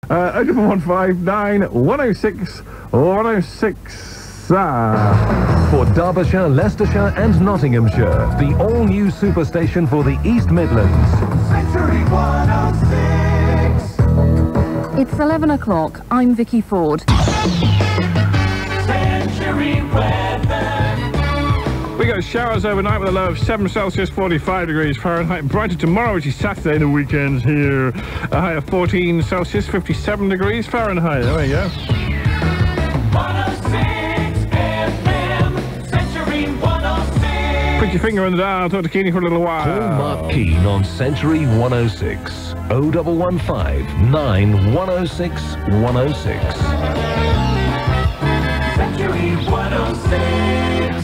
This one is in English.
01559 106 106. For Derbyshire, Leicestershire and Nottinghamshire, the all-new superstation for the East Midlands. Century 106. It's 11 o'clock. I'm Vicky Ford. Century weather. We got showers overnight with a low of 7 Celsius, 45 degrees Fahrenheit. Brighter tomorrow, which is Saturday, the weekend's here. A high of 14 Celsius, 57 degrees Fahrenheit. There we go. 106 FM. Century 106. Put your finger on the dial. Talk to Keeney for a little while. Call Mark Keane on Century 106. 0115 9 106 106.